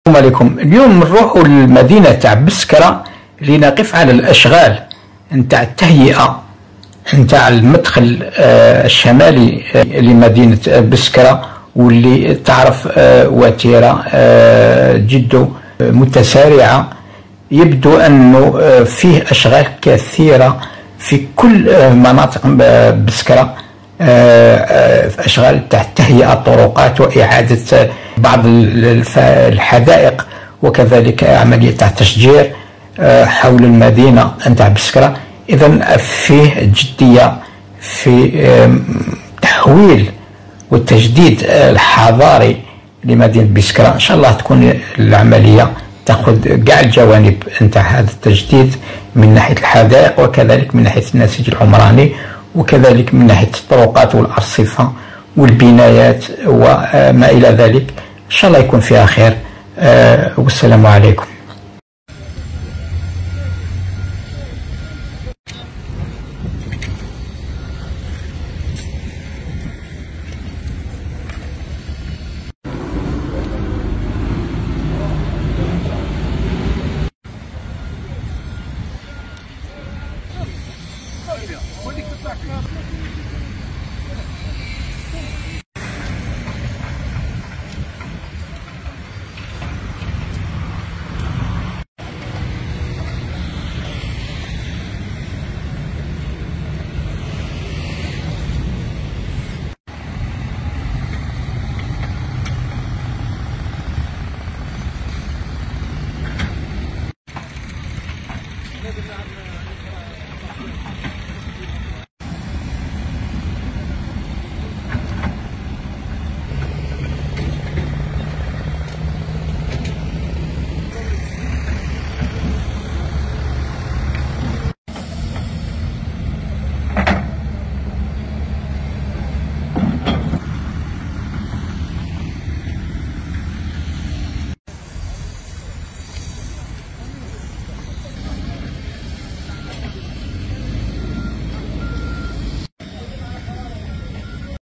السلام عليكم. اليوم نروحوا للمدينة تاع بسكرة لنقف على الأشغال نتاع التهيئة نتاع المدخل الشمالي لمدينة بسكرة، واللي تعرف وتيرة جد متسارعة. يبدو أنه فيه أشغال كثيرة في كل مناطق بسكرة، أشغال تاع تهيئة الطرقات وإعادة بعض الحدائق، وكذلك عملية تاع تشجير حول المدينة نتاع بسكرة. إذا فيه جدية في تحويل والتجديد الحضاري لمدينة بسكرة. إن شاء الله تكون العملية تأخذ كاع الجوانب نتاع هذا التجديد، من ناحية الحدائق وكذلك من ناحية النسيج العمراني وكذلك من ناحية الطرقات والأرصفة والبنايات وما إلى ذلك. إن شاء الله يكون فيها خير، والسلام عليكم.